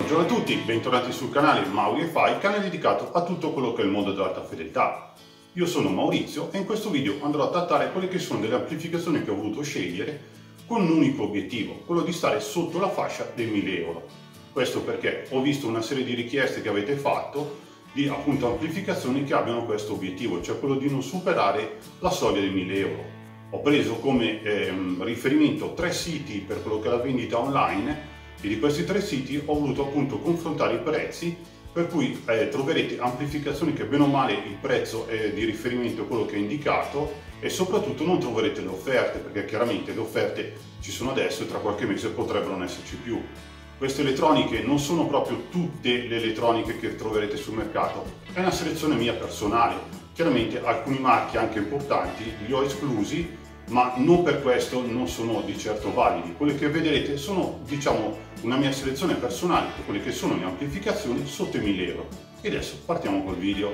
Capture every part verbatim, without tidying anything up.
Buongiorno a tutti, bentornati sul canale MauiFi, canale dedicato a tutto quello che è il mondo dell'alta fedeltà. Io sono Maurizio e in questo video andrò a trattare quelle che sono delle amplificazioni che ho voluto scegliere con un unico obiettivo, quello di stare sotto la fascia dei mille euro. Questo perché ho visto una serie di richieste che avete fatto di appunto amplificazioni che abbiano questo obiettivo, cioè quello di non superare la soglia dei mille euro. Ho preso come ehm, riferimento tre siti per quello che è la vendita online e di questi tre siti ho voluto appunto confrontare i prezzi, per cui eh, troverete amplificazioni che bene o male il prezzo è di riferimento a quello che è indicato e soprattutto non troverete le offerte, perché chiaramente le offerte ci sono adesso e tra qualche mese potrebbero non esserci più. Queste elettroniche non sono proprio tutte le elettroniche che troverete sul mercato, è una selezione mia personale. Chiaramente alcuni marchi anche importanti li ho esclusi, ma non per questo non sono di certo validi. Quelle che vedrete sono, diciamo, una mia selezione personale per quelle che sono le amplificazioni sotto i mille euro. E adesso partiamo col video.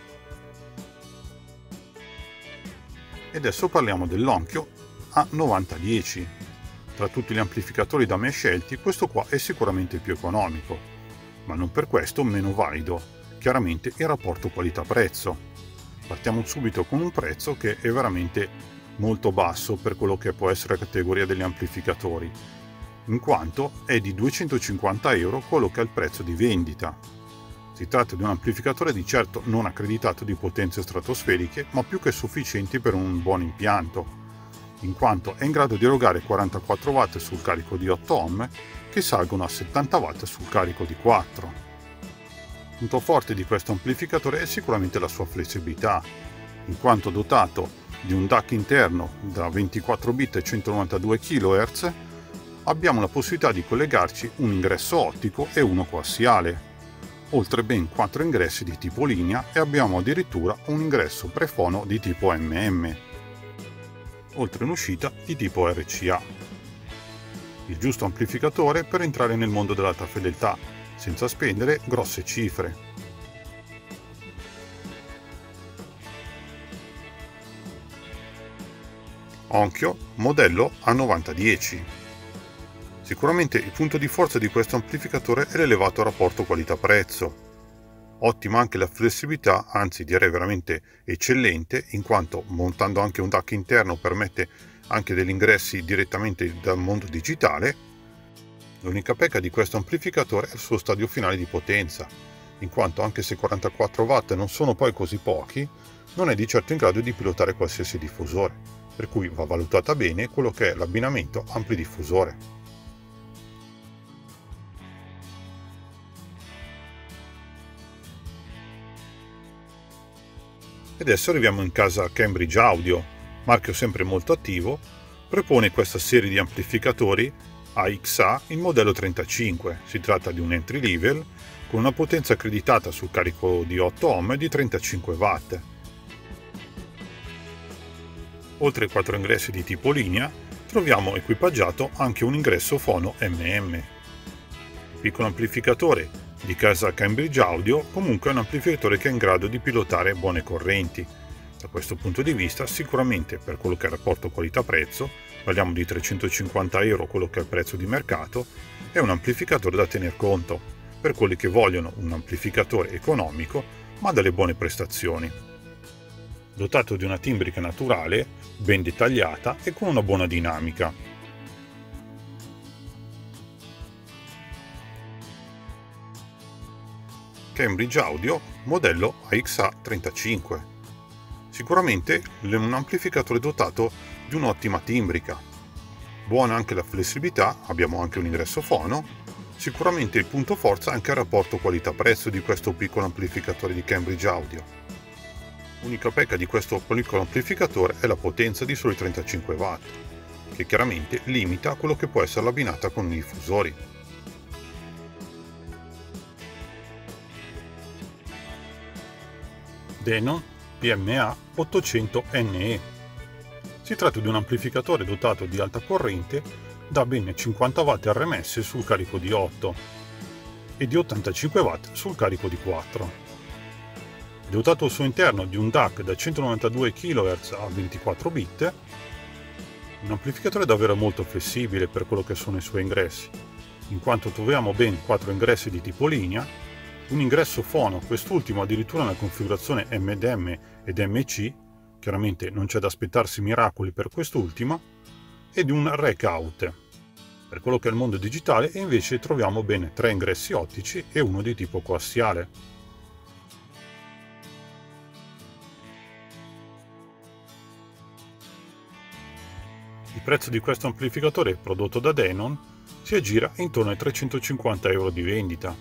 E adesso parliamo dell'Onkyo A novanta dieci. Tra tutti gli amplificatori da me scelti, questo qua è sicuramente il più economico, ma non per questo meno valido. Chiaramente il rapporto qualità-prezzo. Partiamo subito con un prezzo che è veramente molto basso per quello che può essere la categoria degli amplificatori, in quanto è di duecentocinquanta euro quello che è il prezzo di vendita. Si tratta di un amplificatore di certo non accreditato di potenze stratosferiche, ma più che sufficienti per un buon impianto, in quanto è in grado di erogare quarantaquattro watt sul carico di otto ohm che salgono a settanta watt sul carico di quattro. Il punto forte di questo amplificatore è sicuramente la sua flessibilità, in quanto dotato di un D A C interno da ventiquattro bit e centonovantadue chilohertz, abbiamo la possibilità di collegarci un ingresso ottico e uno coassiale, oltre ben quattro ingressi di tipo linea e abbiamo addirittura un ingresso prefono di tipo M M, oltre un'uscita di tipo R C A. Il giusto amplificatore per entrare nel mondo dell'alta fedeltà, senza spendere grosse cifre. Onkyo modello A novanta dieci. Sicuramente il punto di forza di questo amplificatore è l'elevato rapporto qualità-prezzo. Ottima anche la flessibilità, anzi direi veramente eccellente, in quanto montando anche un D A C interno permette anche degli ingressi direttamente dal mondo digitale. L'unica pecca di questo amplificatore è il suo stadio finale di potenza, in quanto anche se quarantaquattro watt non sono poi così pochi, non è di certo in grado di pilotare qualsiasi diffusore, per cui va valutata bene quello che è l'abbinamento ampli-diffusore. E adesso arriviamo in casa Cambridge Audio, marchio sempre molto attivo, propone questa serie di amplificatori A X A in modello trentacinque. Si tratta di un entry level con una potenza accreditata sul carico di otto ohm di trentacinque watt. Oltre ai quattro ingressi di tipo linea, troviamo equipaggiato anche un ingresso fono M M. Il piccolo amplificatore di casa Cambridge Audio comunque è un amplificatore che è in grado di pilotare buone correnti. Da questo punto di vista, sicuramente per quello che è il rapporto qualità-prezzo, parliamo di trecentocinquanta euro quello che è il prezzo di mercato, è un amplificatore da tener conto per quelli che vogliono un amplificatore economico ma dalle buone prestazioni. Dotato di una timbrica naturale, ben dettagliata e con una buona dinamica. Cambridge Audio modello A X A trentacinque. Sicuramente un amplificatore dotato di un'ottima timbrica. Buona anche la flessibilità, abbiamo anche un ingresso fono. Sicuramente il punto forza è anche il rapporto qualità-prezzo di questo piccolo amplificatore di Cambridge Audio. L'unica pecca di questo piccolo amplificatore è la potenza di soli trentacinque watt, che chiaramente limita quello che può essere l'abbinata con i diffusori. Denon P M A ottocento N E. Si tratta di un amplificatore dotato di alta corrente da ben cinquanta watt R M S sul carico di otto e di ottantacinque watt sul carico di quattro. Dotato al suo interno di un D A C da centonovantadue chilohertz a ventiquattro bit, un amplificatore davvero molto flessibile per quello che sono i suoi ingressi, in quanto troviamo ben quattro ingressi di tipo linea, un ingresso fono, quest'ultimo addirittura nella configurazione M D M ed M C, chiaramente non c'è da aspettarsi miracoli per quest'ultimo, ed un rack out. Per quello che è il mondo digitale invece troviamo ben tre ingressi ottici e uno di tipo coassiale. Il prezzo di questo amplificatore prodotto da Denon si aggira intorno ai trecentocinquanta euro di vendita.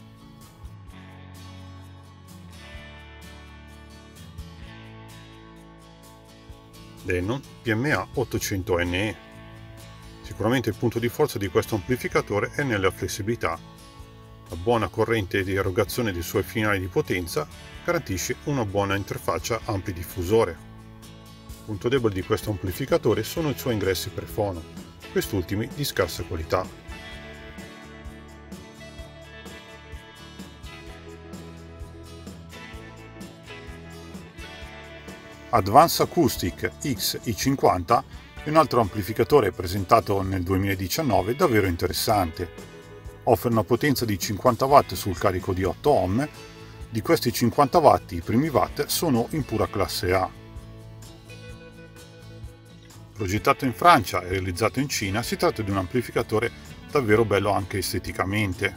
Denon P M A ottocento N E. Sicuramente il punto di forza di questo amplificatore è nella flessibilità. La buona corrente di erogazione dei suoi finali di potenza garantisce una buona interfaccia amplidiffusore. Il punto debole di questo amplificatore sono i suoi ingressi per fono, quest'ultimi di scarsa qualità. Advanced Acoustic X I cinquanta è un altro amplificatore presentato nel duemiladiciannove davvero interessante. Offre una potenza di cinquanta watt sul carico di otto ohm. Di questi cinquanta watt i primi watt sono in pura classe A. Progettato in Francia e realizzato in Cina, si tratta di un amplificatore davvero bello anche esteticamente.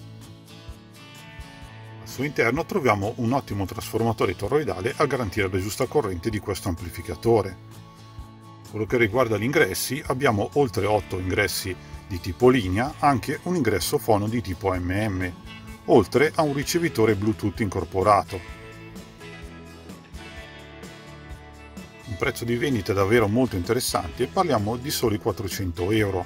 Al suo interno troviamo un ottimo trasformatore toroidale a garantire la giusta corrente di questo amplificatore. Per quello che riguarda gli ingressi, abbiamo oltre otto ingressi di tipo linea, anche un ingresso fono di tipo M M, oltre a un ricevitore Bluetooth incorporato. Un prezzo di vendita davvero molto interessante, parliamo di soli quattrocento euro.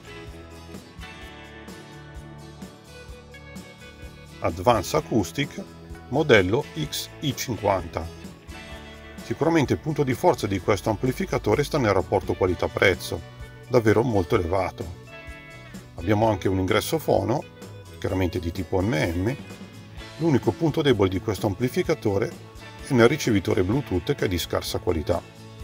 Advanced Acoustic modello X I cinquanta. Sicuramente il punto di forza di questo amplificatore sta nel rapporto qualità-prezzo, davvero molto elevato. Abbiamo anche un ingresso fono, chiaramente di tipo M M. L'unico punto debole di questo amplificatore è nel ricevitore Bluetooth, che è di scarsa qualità.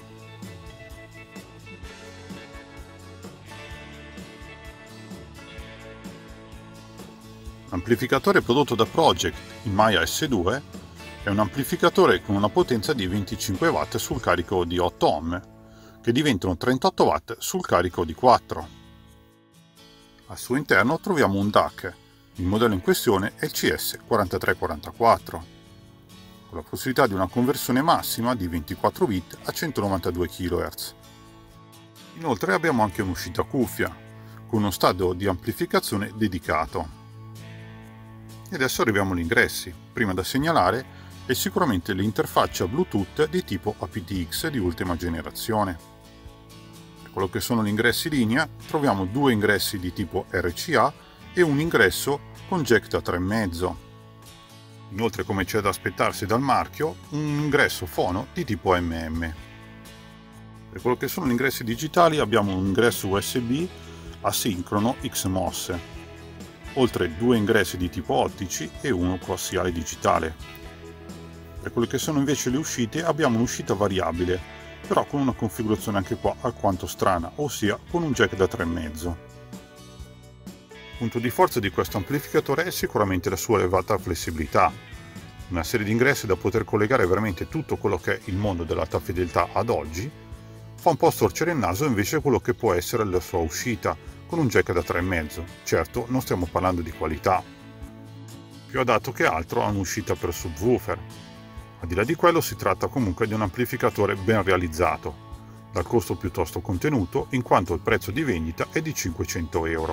L'amplificatore prodotto da Project, il Maya S due, è un amplificatore con una potenza di venticinque watt sul carico di otto ohm, che diventano trentotto watt sul carico di quattro. Al suo interno troviamo un D A C, il modello in questione è il C S quarantatré quarantaquattro, con la possibilità di una conversione massima di ventiquattro bit a centonovantadue chilohertz. Inoltre abbiamo anche un'uscita cuffia, con uno stadio di amplificazione dedicato. E adesso arriviamo agli ingressi. Prima da segnalare è sicuramente l'interfaccia Bluetooth di tipo A P T X di ultima generazione. Per quello che sono gli ingressi linea, troviamo due ingressi di tipo R C A e un ingresso con jack da tre virgola cinque. Inoltre, come c'è da aspettarsi dal marchio, un ingresso fono di tipo M M. Per quello che sono gli ingressi digitali abbiamo un ingresso U S B asincrono X M O S, oltre due ingressi di tipo ottici e uno coassiale digitale. Per quelle che sono invece le uscite abbiamo un'uscita variabile, però con una configurazione anche qua alquanto strana, ossia con un jack da tre virgola cinque. Il punto di forza di questo amplificatore è sicuramente la sua elevata flessibilità, una serie di ingressi da poter collegare veramente tutto quello che è il mondo dell'alta fedeltà ad oggi. Fa un po' storcere il naso invece quello che può essere la sua uscita con un jack da tre virgola cinque. Certo, non stiamo parlando di qualità, più adatto che altro a un'uscita per subwoofer. Al di là di quello si tratta comunque di un amplificatore ben realizzato, dal costo piuttosto contenuto in quanto il prezzo di vendita è di cinquecento euro.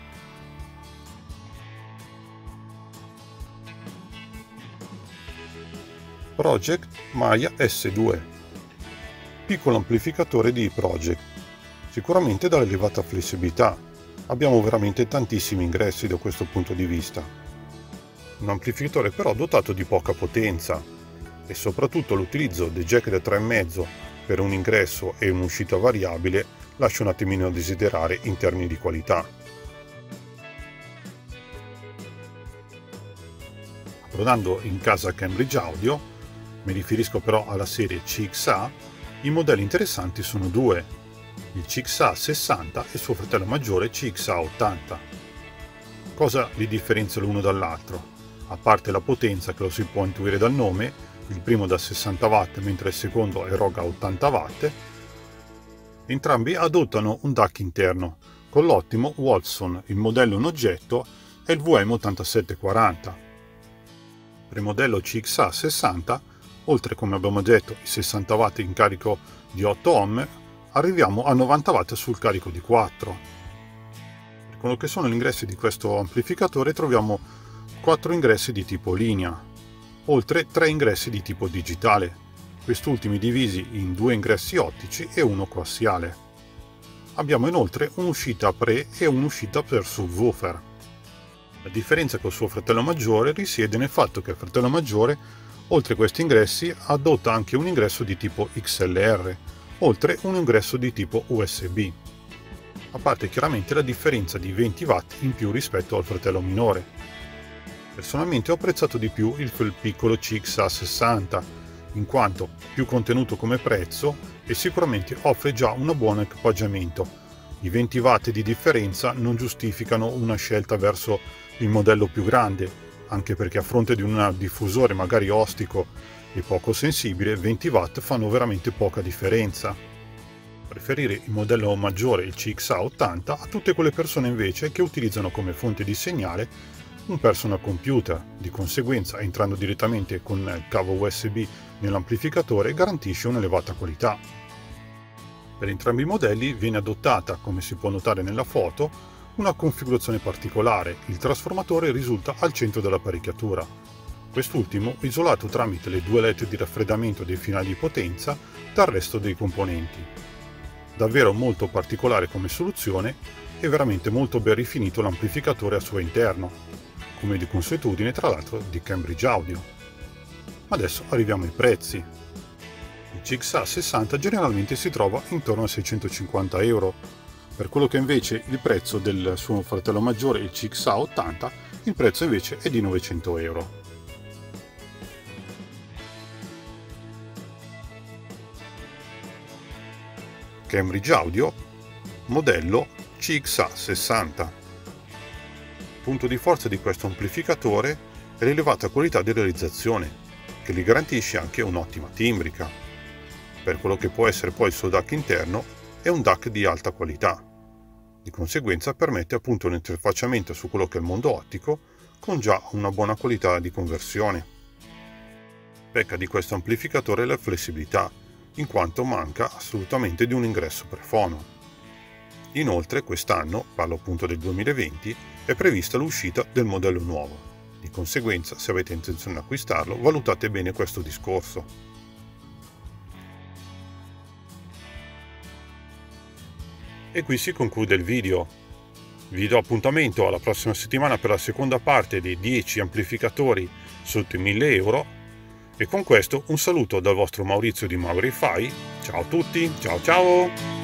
Project Maya S due. Piccolo amplificatore di Project, sicuramente dall'elevata flessibilità. Abbiamo veramente tantissimi ingressi da questo punto di vista. Un amplificatore però dotato di poca potenza e soprattutto l'utilizzo del jack da tre virgola cinque per un ingresso e un'uscita variabile lascia un attimino a desiderare in termini di qualità. Approdando in casa Cambridge Audio, mi riferisco però alla serie C X A, i modelli interessanti sono due, il C X A sessanta e suo fratello maggiore C X A ottanta. Cosa li differenzia l'uno dall'altro? A parte la potenza che lo si può intuire dal nome, il primo da sessanta watt mentre il secondo eroga ottanta watt, entrambi adottano un D A C interno con l'ottimo Wolfson, il modello in oggetto è il V M ottantasette quaranta. Per il modello C X A sessanta, oltre come abbiamo detto i sessanta watt in carico di otto ohm, arriviamo a novanta watt sul carico di quattro. Per quello che sono gli ingressi di questo amplificatore troviamo quattro ingressi di tipo linea, oltre tre ingressi di tipo digitale, quest'ultimi divisi in due ingressi ottici e uno coassiale. Abbiamo inoltre un'uscita pre e un'uscita per subwoofer. La differenza col suo fratello maggiore risiede nel fatto che il fratello maggiore, oltre a questi ingressi, adotta anche un ingresso di tipo X L R, oltre un ingresso di tipo U S B, a parte chiaramente la differenza di venti watt in più rispetto al fratello minore. Personalmente ho apprezzato di più il piccolo C X A sessanta, in quanto più contenuto come prezzo e sicuramente offre già un buon equipaggiamento. I venti watt di differenza non giustificano una scelta verso il modello più grande, anche perché a fronte di un diffusore magari ostico e poco sensibile, venti watt fanno veramente poca differenza. Preferire il modello maggiore, il C X A ottanta, a tutte quelle persone invece che utilizzano come fonte di segnale un personal computer. Di conseguenza, entrando direttamente con il cavo U S B nell'amplificatore, garantisce un'elevata qualità. Per entrambi i modelli viene adottata, come si può notare nella foto, una configurazione particolare. Il trasformatore risulta al centro dell'apparecchiatura, quest'ultimo isolato tramite le due led di raffreddamento dei finali di potenza dal resto dei componenti. Davvero molto particolare come soluzione e veramente molto ben rifinito l'amplificatore al suo interno, come di consuetudine tra l'altro di Cambridge Audio. Adesso arriviamo ai prezzi. Il C X A sessanta generalmente si trova intorno a seicentocinquanta euro, per quello che invece il prezzo del suo fratello maggiore, il C X A ottanta, il prezzo invece è di novecento euro. Cambridge Audio, modello C X A sessanta. Punto di forza di questo amplificatore è l'elevata qualità di realizzazione, che gli garantisce anche un'ottima timbrica. Per quello che può essere poi il suo D A C interno, è un D A C di alta qualità. Di conseguenza permette appunto un interfacciamento su quello che è il mondo ottico con già una buona qualità di conversione. Pecca di questo amplificatore la flessibilità, in quanto manca assolutamente di un ingresso per fono. Inoltre quest'anno, parlo appunto del duemilaventi, è prevista l'uscita del modello nuovo. Di conseguenza, se avete intenzione di acquistarlo, valutate bene questo discorso. E qui si conclude il video. Vi do appuntamento alla prossima settimana per la seconda parte dei dieci amplificatori sotto i mille euro. E con questo un saluto dal vostro Maurizio di Maurify. Ciao a tutti, ciao ciao!